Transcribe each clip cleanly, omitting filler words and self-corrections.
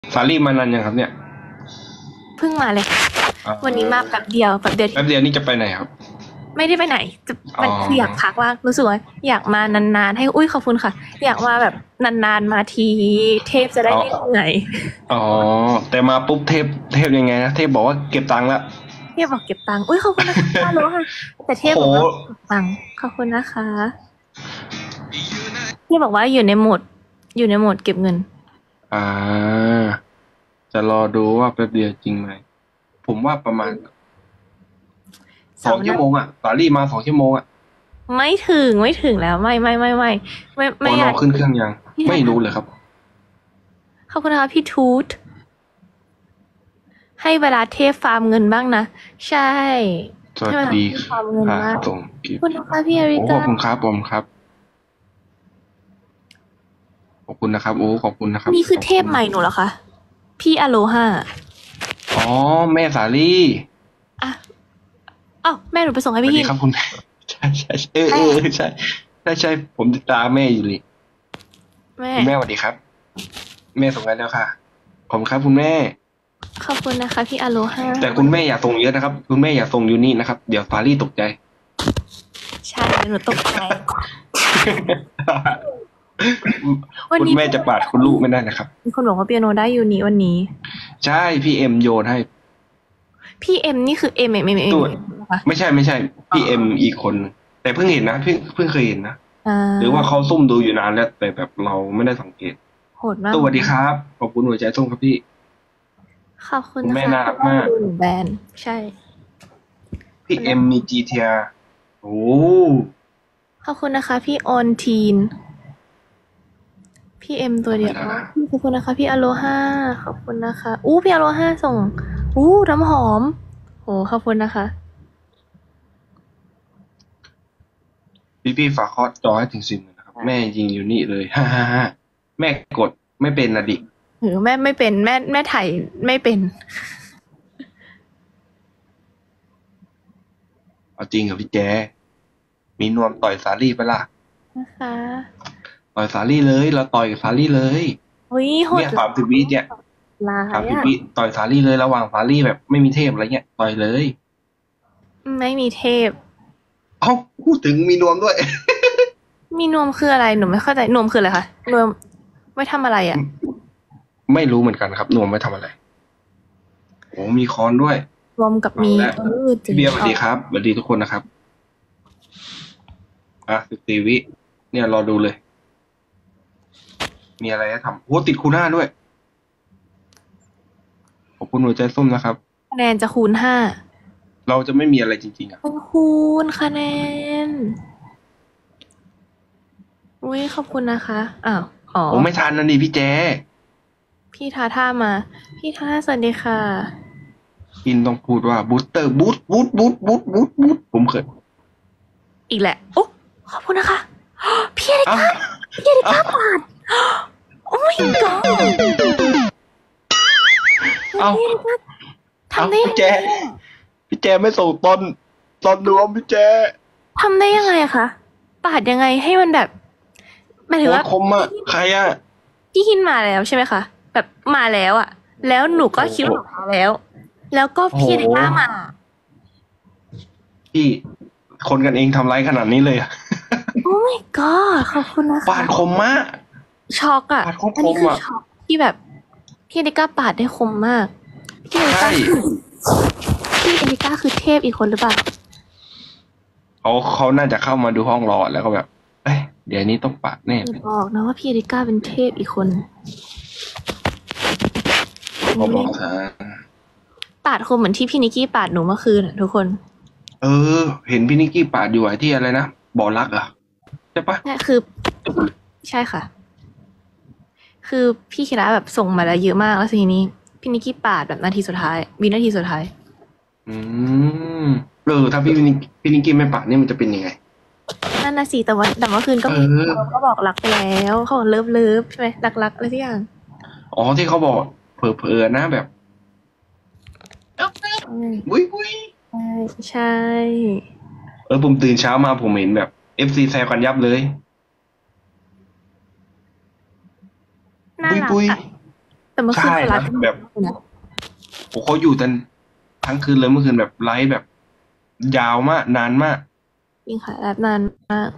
สาลี่มานานยังครับเนี่ยเพิ่งมาเลยวันนี้มาแป๊บเดียวแป๊บเดียวนี่จะไปไหนครับไม่ได้ไปไหนจะมันคืออยากพักว่ารู้สึกว่าอยากมานานๆให้อุ้ยขอบคุณค่ะอยากมาแบบนานๆมาทีเทพจะได้ไม่เหนื่อยอ๋อแต่มาปุ๊บเทพยังไงนะเทพบอกว่าเก็บตังค์แล้วเทพบอกเก็บตังค์อุ้ยขอบคุณนะคะป้ารู้ค่ะแต่เทพบอกว่าเก็บตังค์ขอบคุณนะคะเทพบอกว่าอยู่ในโหมดเก็บเงินอ่าจะรอดูว่าแป๊บเดียวจริงไหมผมว่าประมาณ2 ชั่วโมงอ่ะสาลี่มา2 ชั่วโมงอ่ะไม่ถึงแล้วไม่โออยากขึ้นเครื่องยังไม่รู้เลยครับขอบคุณนะคะพี่ทูตให้เวลาเทพฟาร์มเงินบ้างนะใช่สวัสดีฟาร์มเงินมากส่งคลิปขอบคุณนะคะพี่อาริขกาอบคุณครับผมครับขอบคุณนะครับขอบคุณนะครับนี่คือเทพใหม่หนูเหรอคะพี่อโลฮาอ๋อแม่สาลี่อ่ะอ้าวแม่หนูไปส่งให้สวัสพี่หินดีครับคุณใช่ใช่ผมติดตามแม่อยู่เลยแม่คุณแม่สวัสดีครับแม่ส่งกันแล้วค่ะขอบคุณครับคุณแม่ขอบคุณนะคะพี่อโลฮาแต่คุณแม่อย่าส่งเยอะนะครับคุณแม่อย่าส่งอยู่นี่นะครับเดี๋ยวฟารี่ตกใจใช่หนูตกใจวันคุณนี้แม่จะปาดคุณลูกไม่ได้นะครับมีคนบอกว่าเปียโนได้ยูนิวันนี้ใช่พี่เอ็มโยนให้พี่เอ็มนี่คือตัวไม่ใช่พี่เอ็มอีกคนแต่เพิ่งเห็นนะเพิ่งเคยเห็นนะหรือว่าเขาซุ่มดูอยู่นานแล้วแต่แบบเราไม่ได้สังเกตโหดมากสวัสดีครับขอบคุณหัวใจส้มครับพี่ขอบคุณคุณแม่น่ารักมากดูหนูแบนใช่พี่เอ็มมีจีเทียโอ้ขอบคุณนะคะพี่ออนทีนพี่เอ็มตัวเดียวขอบคุณนะคะพี่อโลฮาขอบคุณนะคะพี่อโลฮาส่งน้ำหอมโหขอบคุณนะคะพี่ฝากเคาะจอให้ถึง10นะครับแม่ยิงอยู่นี่เลยฮ่าแม่กดไม่เป็นนะดิแม่ไม่เป็นแม่ถ่ายไม่เป็นเอาจริงกับพี่แจมีนวมต่อยสาลี่ไปล่ะนะคะต่อยสาลี่เลยเราต่อยกับสาลี่เลยเนี่ย 30 วิเนี่ย30 วิต่อยสาลี่เลยระหว่างสาลี่แบบไม่มีเทพอะไรเงี้ยต่อยเลยไม่มีเทพพูดถึงมีนวมด้วยมีนวมคืออะไรหนูไม่เข้าใจนวมคืออะไรคะนวมไม่ทำอะไรอ่ะไม่รู้เหมือนกันครับนวมไม่ทำอะไรโอ้มีค้อนด้วยนวมกับมีเบียร์สวัสดีครับสวัสดีทุกคนนะครับ14 วิ เนี่ยรอดูเลย มีอะไรให้ทำติดคูณ 5ด้วยขอบคุณหัวใจส้มนะครับคะแนนจะคูณ 5 เราจะไม่มีอะไรจริงๆอ่ะคูณคะแนนขอบคุณนะคะไม่ทันนะนี่พี่แจพี่ทาท่ามาพี่ทาท่าสวัสดีค่ะอินต้องพูดว่าบูสเตอร์บูสผมเคยอีกแหละขอบคุณนะคะพี่เอริก้าปาดโอ้ my god ทำได้พี่แจไม่ส่งตอนรวมพี่แจทำได้ยังไงคะปาดยังไงให้มันแบบหมายถึงว่าคมอ่ะใครอ่ะพี่หินมาแล้วใช่ไหมคะแบบมาแล้วอ่ะแล้วหนูก็คิดว่ามาแล้วก็พี่เอริก้ามาพี่คนกันเองทำไรขนาดนี้เลยอ่ะโอ้ my god ขอบคุณนะคะปาดคมมากช็อกอ่ะอันนี้คือช็อกที่แบบพี่เอริก้าปาดได้คมมากพี่เอริก้าคือเทพอีกคนหรือเปล่าเขาน่าจะเข้ามาดูห้องรอแล้วก็แบบเดี๋ยวนี้ต้องปาดแน่บอกนะว่าพี่เอริก้าเป็นเทพอีกคนเขาบอกปาดคมเหมือนที่พี่นิกกี้ปาดหนูเมื่อคืนทุกคนเห็นพี่นิกกี้ปาดอยู่ที่อะไรนะบ่อรักอ่ะใช่ปะใช่ค่ะคือพี่คิระแบบส่งมาแล้วเยอะมากแล้วทีนี้พี่นิกกี้ปาดแบบนาทีสุดท้ายวินาทีสุดท้ายถ้าพี่นิกกี้ไม่ปาดนี่มันจะเป็นยังไงนั่นน่ะสิแต่ว่าเมื่อคืนก็มีเขาก็บอกรักไปแล้วเขาบอกเลิฟใช่ไหมรักอะไรทุกอย่างที่เขาบอกเผลอๆนะแบบวุ้ยใช่ผมตื่นเช้ามาผมเห็นแบบ FC แซวกันยับเลยน่ารักแต่เมื่อคืนใช่เขาไลนะฟ์แบบนะโอ้เขาอยู่กันทั้งคืนเลยเมื่อคืนแบบไลฟ์แบบยาวมากนานมากจริงค่ะไลฟ์นานมาก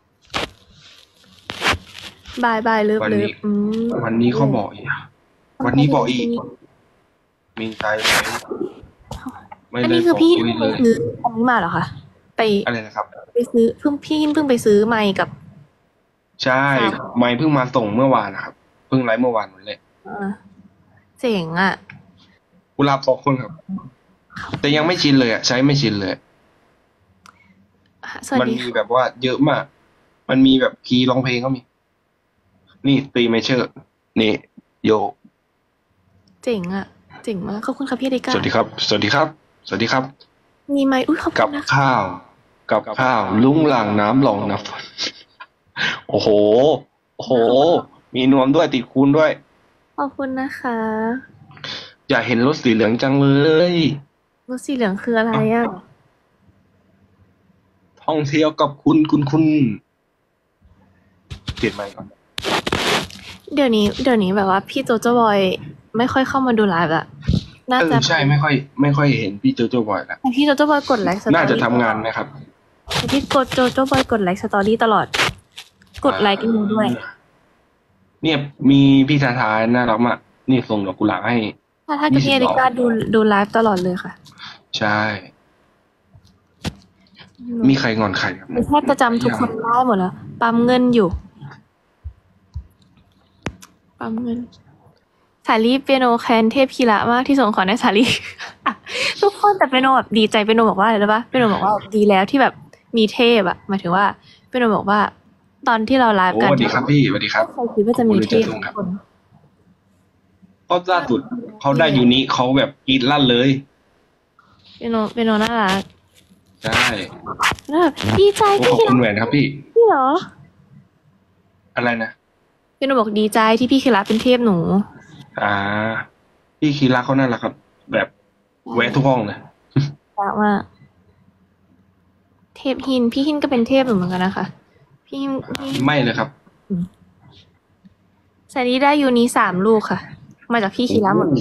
บายเลิฟวันเลินี้ฟวันนี้เขาบอกอีกวันนี้บอกอีก มีใจไหมไม่อันได้นี้บคืออกพี่คุยไปเลยซื้ออันนี้มาเหรอคะไปอะไรนะครับไปซื้อเพิ่งไปซื้อไมค์กับใช่ไม่เพิ่งมาส่งเมื่อวานนะครับเพิ่งไลฟ์เมื่อวานนั่นแหละเจ๋งอ่ะกุหลาบ2 คนครับ แต่ยังไม่ชินเลยอ่ะใช้ไม่ชินเลยสวัสมันดีมีแบบว่าเยอะมาก มันมีแบบคีย์ร้องเพลงก็มี นี่ตีเมเชอร์ นี่โยเจ๋งอ่ะเจ๋งมากขอบคุณค่ะพี่เดก้าสวัสดีครับ สวัสดีครับ สวัสดีครับมีไมค์อุ้ยขอบคุกับณนะคะข้าว กับข้าว ลุงหลังน้ำหลองน้ำฝน โอ้โห โอ้โห มีนวมด้วยติดคูณด้วยขอบคุณนะคะอยากเห็นรถสีเหลืองจังเลยรถสีเหลืองคืออะไรอ่ะท่องเที่ยวกับคุณเปลี่ยนไมค์ก่อนเดี๋ยวนี้แบบว่าพี่โจโจบอยไม่ค่อยเข้ามาดูไลฟ์ละน่าจะใช่ไม่ค่อยเห็นพี่โจโจบ่อยละแต่พี่โจโจบอยกดไลค์สตอรี่น่าจะทำงานนะครับแต่พี่กดโจโจบอยกดไลค์สตอรี่ตลอด กดไลค์กันหนูด้วยเนี่ยมีพี่ทาทายน่ารักมากนี่ส่งดอกกุหลาบให้ถ้ากับพี่เดก้าดูไลฟ์ตลอดเลยค่ะใช่ มีใครงอนใครครับหนูแทบจะจำทุกคนได้หมดแล้วปั๊มเงินอยู่ปั๊มเงินสาลีเปียโนแคนเทพคีระมากที่ส่งของในสาลี ทุกคนแต่เปียโนแบบดีใจเปียโนบอกว่าอะไรรู้ปะเปียโนบอกว่าดีแล้วที่แบบมีเทพอะหมายถึงว่าเปียโนบอกว่า ตอนที่เราไลฟ์โอ้กันสวัสดีครับพี่สวัสดีครับใครคิดว่าจะมีเทพขอบคุณทุกครับคนก็ล่าสุดเขาได้ยูนิเขาแบบกรีดลั่นเลยเปียโนน่ารักใช่แล้วแบบดีใจโอ้พี่ขอบคีคุณระแหวนครับพี่พี่เหรออะไรนะเปียโนบอกดีใจที่พี่คีระเป็นเทพหนูพี่คีระเขาน่ารักครับ แบบแวะทุกห้องเลยรักมากเทพหินพี่หินก็เป็นเทพเหมือนกันนะคะพี่หินไม่เลยครับสาลีได้ยูนี3 ลูกค่ะ มาจากพี่คีระหมดเลย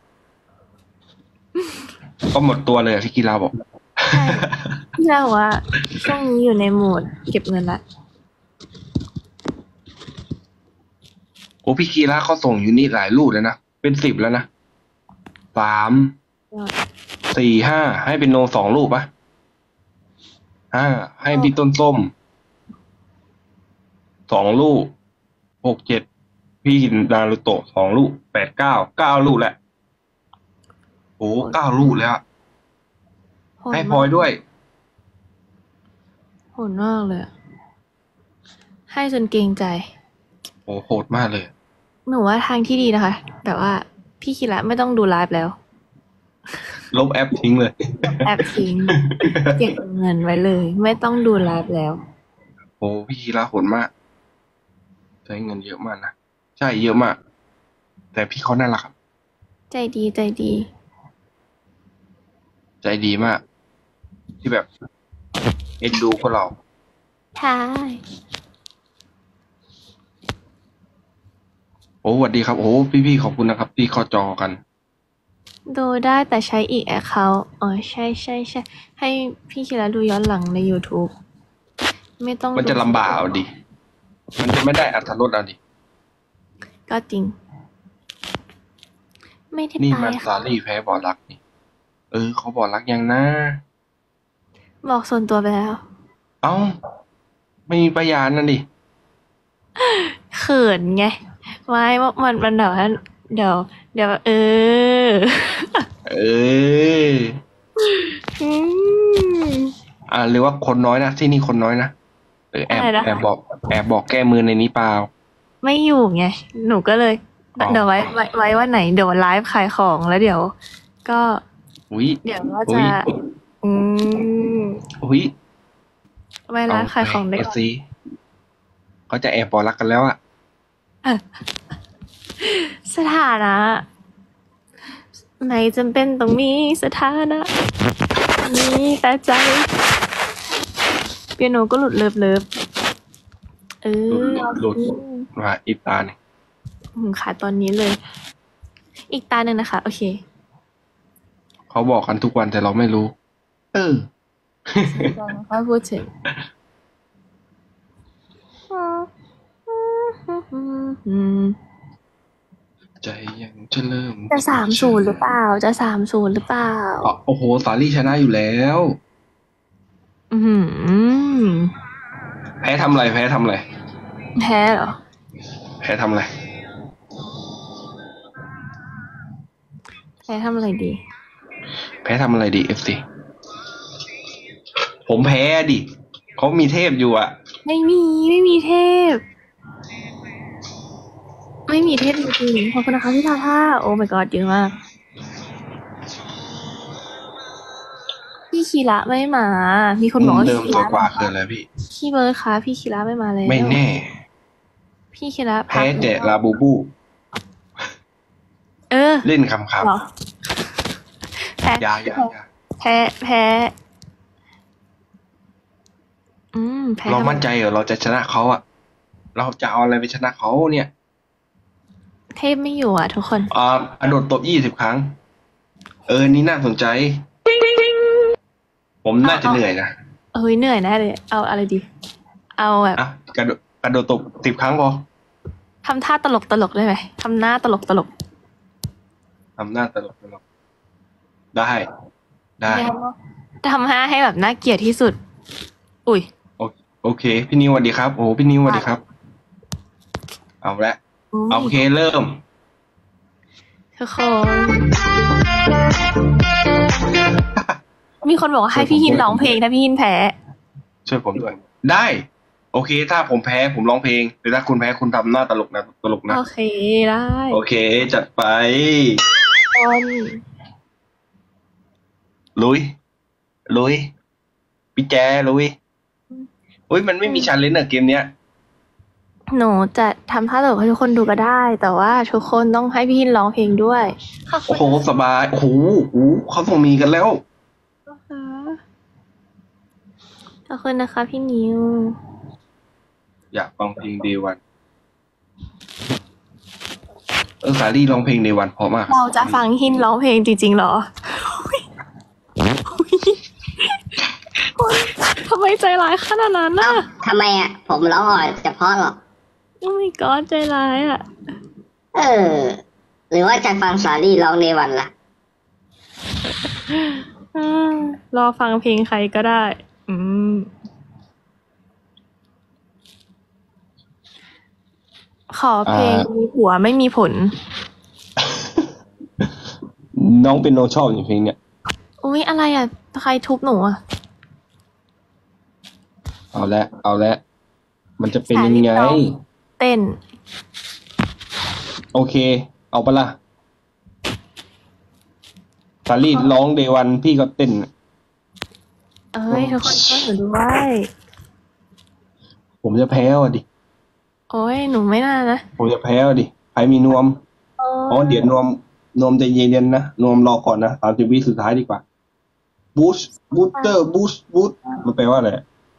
ก็หมดตัวเลยอะพี่กีฬาบอกใช่พี่คีระบอกว่าช่วงนี้อยู่ในโหมดเก็บเงินละโอ้พี่กีฬาเขาส่งยูนิหลายลูกเลยนะเป็น10แล้วนะ3 4 5ให้เป็นโน2 ลูกปะให้พี่ต้นส้ม2 ลูก6 7พี่นารูโตะ2 ลูก8 9 ลูกแหละโอ้9 ลูกแล้วอะโหดให้มากพลอยด้วยโหดมากเลยอะให้จนเกรงใจโอ้โหดมากเลยหนูว่าทางที่ดีนะคะ แบบว่าพี่คีระไม่ต้องดูไลฟ์แล้วลบแอปทิ้งเลยแอบทิ้งเก็บเงินไว้เลย ไม่ต้องดูไลฟ์แล้วโอ้พี่กีฬาโหดมากใช้เงินเยอะมากนะใช่เยอะมาก แต่พี่เขาน่ารักครับใจดีใจดีใจดีมาก ที่แบบเอ็นดูพวกเราใช่โอ้สวัสดีครับโอ้พี่ขอบคุณนะครับที่เข้าจอกันดูได้แต่ใช้อีกแอคเคาท์อ๋อใช่ให้พี่คีระดูย้อนหลังใน YouTube ไม่ต้องมันจะดูลำบากเอาดิ มันจะไม่ได้อรรถรสเอาดิก็จริง ไม่ได้นี่ไปมันค่ะซารี่แพ้บอดรักนี่เขาบอดรักยังนะบอกส่วนตัวไปแล้วเอ้าไม่มีพยานนั่นดิเขินไงไม่ว่ามันแบบว่าเดี๋ยวเออเอออืมหรือว่าคนน้อยนะที่นี่คนน้อยนะแอบอะไรนะแอบบอกแก้มือในนี้เปล่าไม่อยู่ไง หนูก็เลยอ๋อเดี๋ยวไว้วันไหนเดี๋ยวไลฟ์ขายของแล้วเดี๋ยว ก็อุ้ยเดี๋ยวว่าอุ๊จะยอืมอุ้ยไว้ไลฟ์ขายของได้เอาสิเขาจะแอบบอกรักกันแล้วอะสถานะไม่จำเป็นต้องมีสถานะมีแต่ใจเปียโนก็หลุดเลิฟหลุดว่าอีตาเนี่ยขายตอนนี้เลยอีกตาหนึ่งนะคะ โอเคเขาบอกกันทุกวันแต่เราไม่รู้ เออค่อยพูดถึงใจยังจะเริ่มจะ30หรือเปล่า จะ30หรือเปล่าอ๋อโอ้โห สาลี่ชนะอยู่แล้วอือหือแพ้ทำอะไร แพ้ทำอะไรแพ้เหรอแพ้ทำอะไรแพ้ทำอะไรดีแพ้ทำอะไรดี FC ผมแพ้ดิเขามีเทพอยู่อะไม่มีเทพ ไม่มีเทพจริงๆขอบคุณนะคะพี่ทาท่าโอ้ my god เยอะมาก พี่คีระไม่มา มีคนบอกว่าเดิมคีสวระยกว่าคืออะไรพี่พี่เบิร์ดคะพี่คีระไม่มาแล้วไม่แน่พี่คีระพัแพ้กแต่ลาบูบูเออเล่นคำเหรอแพ้ๆยาแพ้แพ้เรามั่นใจเหรอเราจะชนะเขาอะเราจะเอาอะไรไปชนะเขาเนี่ยเทพไม่อยู่อ่ะทุกคนกระโดดตบ20 ครั้ง นี่น่าสนใจ ผมน่าจะเหนื่อยนะเฮ้ยเหนื่อยแน่เลย เอาอะไรดี เอาแบบอ่ะกระโดดตบ10 ครั้งพอทำท่าตลกได้ไหมทำหน้าตลกทำหน้าตลกได้ทำหน้าให้แบบน่าเกลียดที่สุด อุ้ยโอเค พี่นิวสวัสดีครับ โอ้พี่นิวสวัสดีครับ เอาละ โอเคเริ่มทุกคน มีคนบอกว่าให้พี่หินร้องเพลงถ้าพี่หินแพ้ช่วยผมด้วย ได้ โอเค ถ้าผมแพ้ผมร้องเพลงแต่ถ้าคุณแพ้คุณทำหน้าตลกนะโอเคได้โอเค จัดไปคนลุยพี่แจลุยอุ้ยมันไม่มีชันเลนเกมเนี้ยหนูจะทำท่าตลกให้ทุกคนดูก็ได้ แต่ว่าทุกคนต้องให้พี่หินร้องเพลงด้วยขอบคุโอ้ณโหสบาย โอ้โหเขาส่งมีกันแล้วนะคะขอบคุณนะคะพี่นิวอยากฟังเพลงเดวันสาลี่ร้องเพลงเดวันเพราะมากเราจะฟังหินร้องเพลงจริงๆเหรอทำไมใจร้ายขนาดนั้นน่ะทำไมอ่ะ ผมร้องอ่อยเฉพาะหรอโอ้ my god ใจร้ายอ่ะหรือว่าจะฟังสาลี่ร้องในวันล่ะรอฟังเพลงใครก็ได้ ขอเพลงมีผัวไม่มีผลน้องเป็นโนชอบอย่างเพลงเนี้ยอุ้ยอะไรอ่ะ ใครทุบหนูอ่ะเอาละมันจะเป็นยังไงเต้นโอเค เอาปะล่ะสาลี่ร้องเดวันพี่ก็เต้นเอ้ยทุกคนช่วยหนูด้วยผมจะแพ้ว่ะดิโอ้ยหนูไม่น่านะผมจะแพ้ว่ะดิใครมีนวม อ๋อเดี๋ยวนวมใจเย็นๆนะนวมรอก่อนนะ30 วิสุดท้ายดีกว่าบูสเตอร์บูสมันแปลว่าอะไร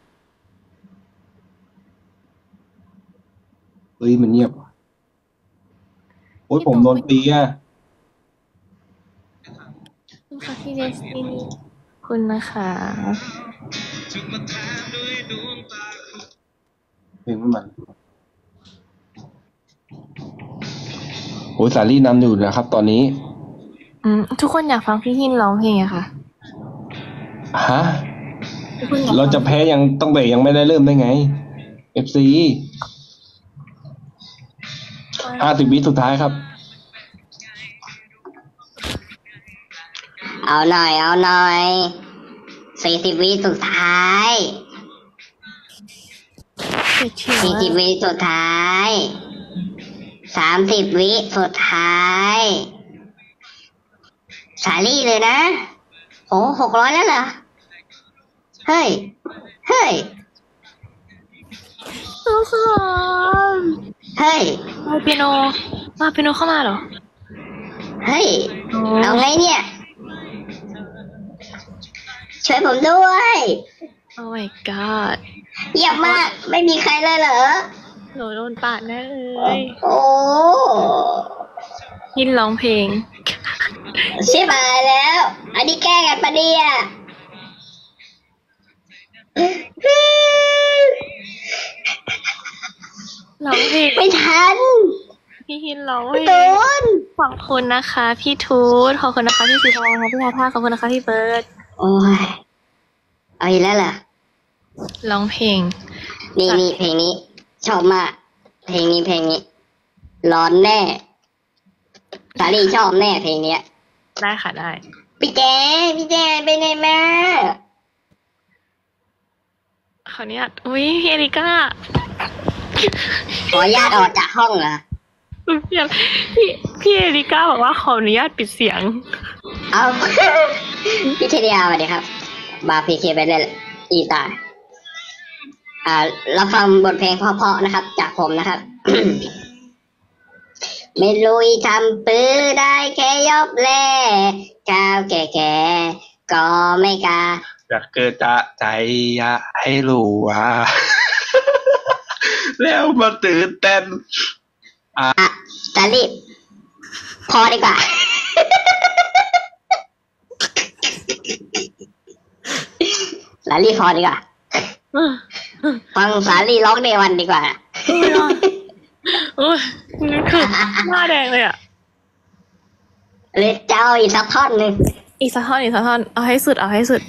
เฮ้ยมันเงียบว่ะโอ้ยผมโดนตีอ่ะคุณค่ะพี่เดสตินีคุณนะคะเพลงไม่มันโอ้ยสาลี่นำอยู่นะครับ ตอนนี้ทุกคนอยากฟังพี่หินร้องเพลงอะค่ะฮะทุกคนอยากฟังเราจะแพ้ยังต้องเบรกยังไม่ได้เริ่มได้ไง FC 50 วิสุดท้ายครับเอาหน่อย40 วิสุดท้ายเฉียว 40 วิสุดท้าย30 วิสุดท้ายสาลี่เลยนะโห600แล้วเหรอ เฮ้ยทุกคนเฮ้ยมาเปียโนเข้ามาเหรอเฮ้ย เอาไงเนี่ย ช่วยผมด้วยโอ้ my god เยี่ยมมาก ไม่มีใครเลยเหรอหนูโดนปาดแน่เลยโอ้ยินร้องเพลงชิบหายแล้ว อันนี้แก้กันปะเนี่ยร้องเพลงไม่ทันพี่ฮินร้องเพลตูงนขอบคุณนะคะ พี่ทูตขอบคุณนะคะพี่สีทองค่ะพี่ท่าขอบคุณนะคะพี่เบิร์ดโอ้ยเอาอีกแล้วเหรอร้องเพลงนี่เพลงนี้ ชอบมาก เพลงนี้ ร้อนแน่สาลีชอบแน่เพลงเนี้ยได้ค่ะได้พี่แจไปไหนมาขออนุญาตอุ้ยพี่เอริก้าขออนุญาตออกจากห้องเหรอพี่เอริก้าบอกว่าขออนุญาตปิดเสียงเอา พี่เทเดียสวัสดีครับ มาพีเคไปเล่นอีตารับฟังบทเพลงเพราะๆนะครับ จากผมนะครับ ไม่ลุยทำปื้อได้แค่ยบแลก้าวแก่ๆก็ไม่กล้าอยากเกิดจะใจอยากให้รู้ว่า แล้วมาตื่นเต้นสาลีพอดีกว่า สาลีพอดีกว่า ฟังสาลีร้องในวันดีกว่าโอ้ยนึกถึงหน้าแดงเลยอ่ะหรือเจ้าอีกสักท่อนหนึ่งอีกสักท่อนเอาให้สุด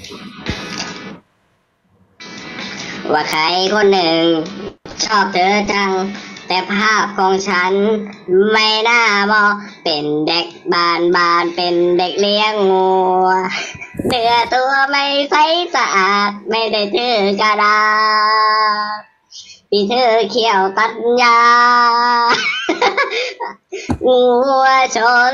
ว่าใครคนหนึ่ง ชอบเธอจัง แต่ภาพของฉัน ไม่น่ามองเป็นเด็กบานเป็นเด็กเลี้ยงงูเนื้อตัวไม่ใสสะอาด ไม่ได้ถือกระดาษที่เธอเขี่ยวตัดยา งัวชน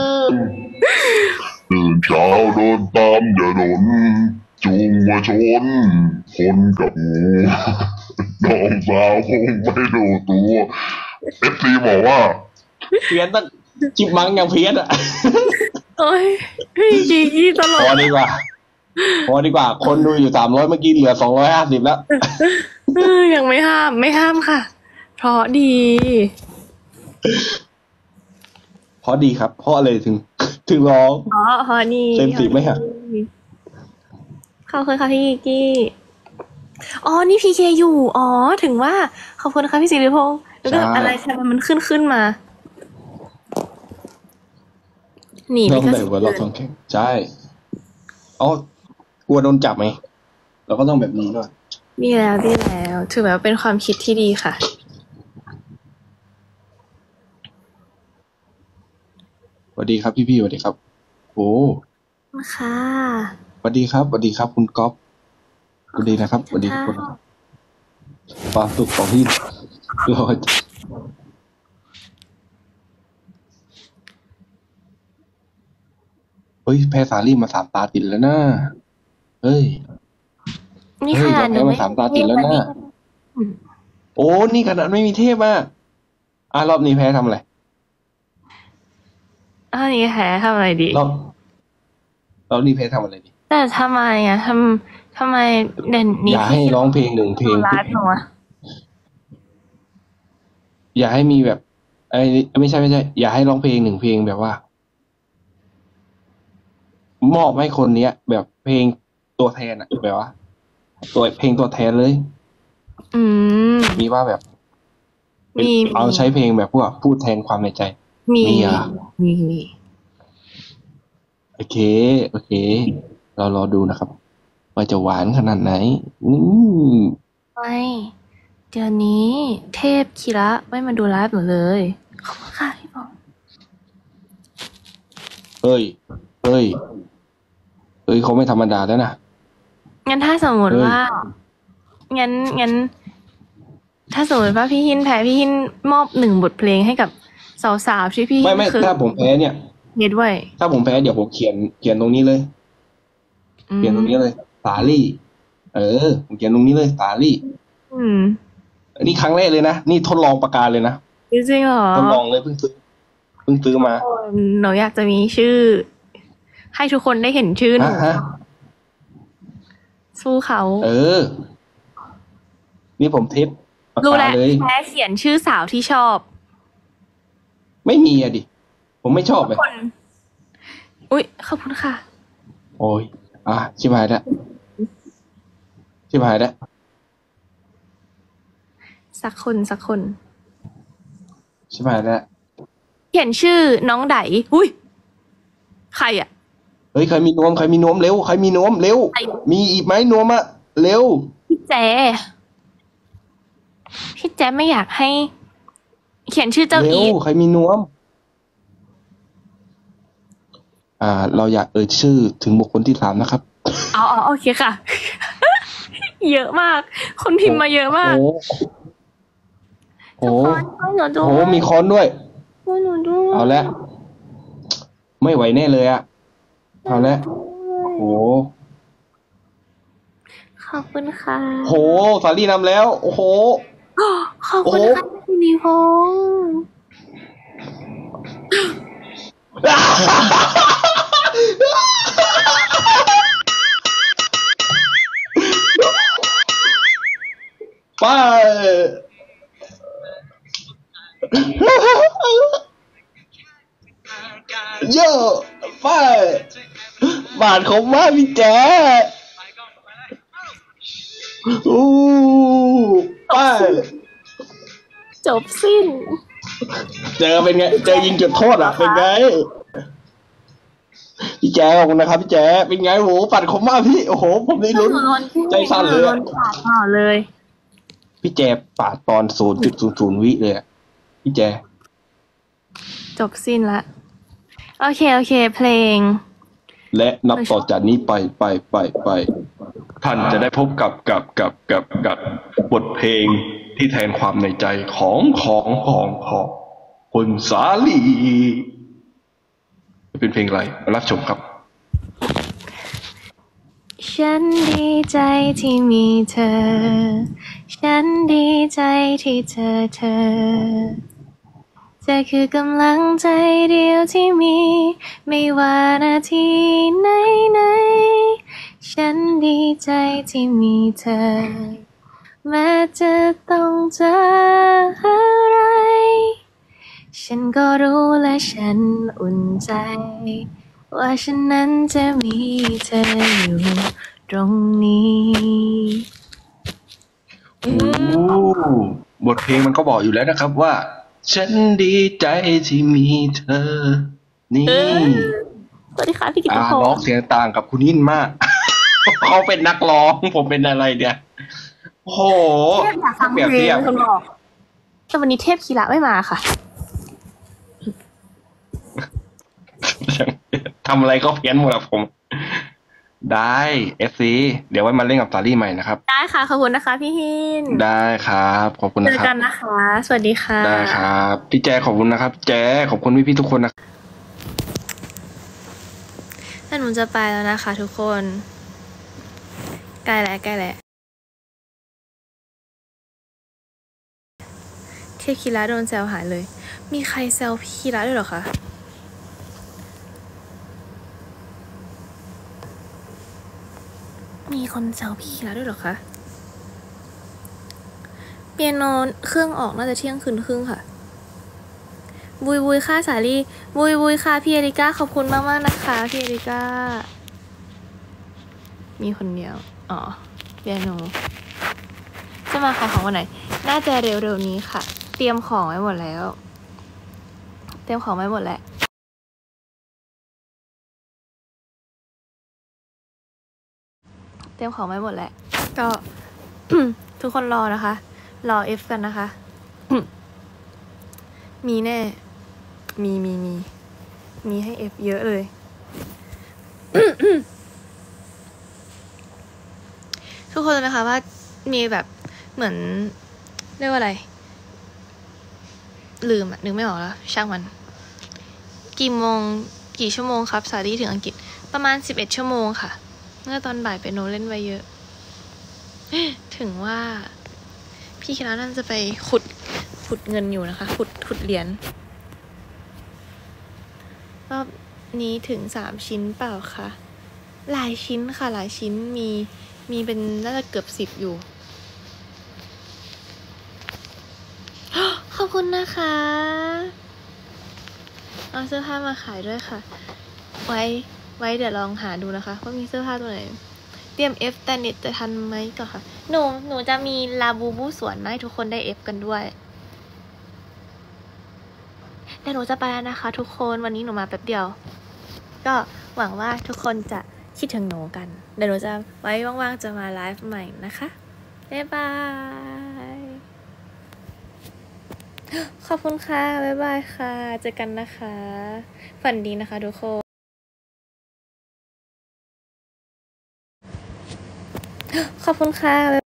ตื่นเช้าเดินตามถนนจูงมาชนคนกับงู น้องสาวคงไม่รู้ตัวFC บอกว่าเพี้ยนตั้งจิบมังยังเพี้ยนอ่ะโอ้ยพี่จีตลพกอดีกว่า คนดูอยู่300เมื่อกี้เหลือ250แล้วยังไม่ห้ามค่ะ เพราะดีเพราะดีครับ เพราะอะไรถึงร้องเพราะดีเซนสิไหมฮะขอบคุณค่ะพี่กี้อ๋อนี่พีเคอยู่อ๋อถึงว่าขอบคุณค่ะพี่สิริพงษ์แล้วก็อะไรทำไมมันขึ้นมาหนีน้ไม่องก็ไหนว่าเราท้องแข็งใช่อ๋อกลัวโดนจับไหมเราก็ต้องแบบนี้ด้วยดีแล้วถือแบบว่าเป็นความคิดที่ดีค่ะสวัสดีครับพี่สวัสดีครับโอ้ค่ะสวัสดีครับคุณก๊อฟสวัสดีนะครับสวัสดีทุกคนความสุขของพี่เราเฮ้ยแพ้สาลี่มา3 ตาติดแล้วนะเฮ้ยนี่เฮ้ขยนาดเราแพ้มา3 ตาติดแล้วนะโอ้นี่ขนาดไม่มีเทพอ่ะรอบนี้แพ้ทำอะไรนี่แพ้ทำอะไรดีรอบนี้แพ้ทำอะไรดีแต่ทำไมอ่ะทำไมเด่นนี้อย่าให้ร้องเพลง1 เพลงไลฟ์หนูอะอย่าให้มีแบบไม่ใช่อย่าให้ร้องเพลง1 เพลงแบบว่ามอบให้คนเนี้ย แบบเพลงตัวแทนอะแบบว่าตัวเพลงตัวแทนเลยอืมมีว่าแบบมีเอาใช้เพลงแบบพวกพูดแทนความในใจมีอ่ะมีโอเคเรารอดูนะครับว่าจะหวานขนาดไหนไม่เดี๋ยวนี้เทพคิระไม่มาดูไลฟ์หนูเลยขอบคุณค่ะพี่บอลเฮ้ยเขาไม่ธรรมดาแล้วนะงั้นถ้าสมมติว่างั้นถ้าสมมติว่าพี่หินแพ้พี่หินมอบ1 บทเพลงให้กับสาวๆที่พี่หินไม่ถ้าผมแพ้เนี่ยเฮ็ดไว้ถ้าผมแพ้เดี๋ยวผมเขียนตรงนี้เลย เขียนตรงนี้เลยสาลี่ผมเขียนตรงนี้เลยสาลี่ นี่ครั้งแรกเลยนะนี่ทดลองประกาศเลยนะจริงเหรอทดลองเลยเพิ่งซื้อมาหนูอยากจะมีชื่อ ให้ทุกคนได้เห็นชื่อหนูฮะสู้เขานี่ผมเทปปากรู้กาแล้วเลยแพ้เขียนชื่อสาวที่ชอบไม่มีอะดิผมไม่ชอบเลยคนอุ๊ยขอบคุณค่ะโอ้ยชิบหายแล้วชิบหายแล้วสักคนชิบหายแล้วเขียนชื่อน้องไดอุ้ยใครอ่ะเฮ้ยใครมีนวมเร็วใครมีนวมเร็วไอ้มีอีกไหมนวมอะเร็วพี่แจไม่อยากให้ เขียนชื่อเจ้าเร็อีวใครมีนวม เราอยากเอ่ยชื่อถึงบุคคลที่ 3นะครับอ๋อโอเคค่ะ เยอะมาก คนพิมพ์มาเยอะมากโอ้ทุกคนช่วยหนูด้โหวยมีค้อนด้วยช่วยหนูด้วยเอาละไม่ไหวแน่เลยอะเอาละโหขอบคุณค่ะโหสาลี่นำแล้ว โอ้โหขอบคุณค่ะคุณนิพงษ์ไปเยอะไปบาทของมากพี่แจ๊อู้ไปจบสิ้นเจอเป็นไง เจอยิงจุดโทษเป็นไง พี่แจ๊ขอบคุณนะครับพี่แจ๊เป็นไงโหปัดของมากพี่โอ้โหผมได้ลุ้น ใจสั่นเลยปาดต่อเลยพี่แจปาดตอน 0.00 วิเลยอะพี่แจจบสิ้นละโอเคเพลงและนับต่อจากนี้ไปท่านจะได้พบกับบทเพลงที่แทนความในใจของคุณสาลีเป็นเพลงอะไรมารับชมครับฉันดีใจที่มีเธอ ฉันดีใจที่เธอเธอคือกำลังใจเดียวที่มี ไม่ว่านาทีไหนฉันดีใจที่มีเธอ แม้จะต้องเจออะไร ฉันก็รู้และฉันอุ่นใจ ว่าฉันนั้นจะมีเธออยู่ตรงนี้บทเพลงมันก็บอกอยู่แล้วนะครับว่า ฉันดีใจที่มีเธอ นี่สวัสดีค่ะพี่กิตติพร้องงศ์เสียงต่างกับคุณนิ่นมาก เขาเป็นนักร้องผมเป็นอะไรเนี่ยโอ้โหเทพอยากฟังเปรียบเพลเทียงบคนบอกแต่วันนี้เทพคีระไม่มาค่ะทำอะไรก็เพี้ยนหมดอะผม ได้เอฟซีเดี๋ยวไว้มาเล่นกับสาลี่ใหม่นะครับได้ค่ะขอบคุณนะคะพี่หินได้ครับขอบคุณเจนะอครับกันนะคะ สวัสดีค่ะได้ครับพี่แจขอบคุณนะครับแจขอบคุณพี่ๆทุกคนนะแล้วหนูจะไปแล้วนะคะ ทุกคนใกล้แล้วเทพคีระโดนแซวหายเลย มีใครแซวพี่คีระด้วยเหรอคะมีคนแซวพี่คีระด้วยเหรอคะเปียโนเครื่องออกน่าจะเที่ยงคืนครึ่งค่ะบุยค่ะสาลีบุยค่ะพี่เอริก้าขอบคุณมากนะคะพี่เอริก้ามีคนเดียวอ๋อเปียโนจะมาขายของวันไหนน่าจะเร็วๆนี้ค่ะ เตรียมของไว้หมดแล้วเตรียมของไว้หมดแล้วก็ ทุกคนรอนะคะ รอ F กันนะคะ มีแน่มีให้ F เยอะเลย ทุกคนรู้ไหมคะว่ามีแบบเหมือนเรียกว่าอะไร ลืมนึกไม่ออกแล้วช่างมันกี่ชั่วโมงครับสาลี่ถึงอังกฤษประมาณ11 ชั่วโมงค่ะเมื่อตอนบ่ายเป็นโนเล่นไว้เยอะ ถึงว่าพี่คิดว่านั่นจะไปขุดเงินอยู่นะคะขุดเหรียญรอบนี้ถึง3 ชิ้นเปล่าคะหลายชิ้นค่ะหลายชิ้นมีเป็นน่าจะเกือบ10อยู่ ขอบคุณนะคะเอาเสื้อผ้ามาขายด้วยค่ะ ไว้เดี๋ยวลองหาดูนะคะว่ามีเสื้อผ้าตัวไหน เตรียม F แต่เน็ตจะทันไหมก่อนค่ะ หนูจะมีลาบูบูสวนให้ทุกคนได้ F กันด้วยแต่หนูจะไปแล้วนะคะ ทุกคนวันนี้หนูมาแป๊บเดียว ก็หวังว่าทุกคนจะคิดถึงหนูกันเดี๋ยวหนูจะไว้ว่างๆจะมาไลฟ์ใหม่นะคะบ๊ายบายขอบคุณค่ะบ๊ายบายค่ะเจอกันนะคะฝันดีนะคะทุกคนขอบคุณค่ะ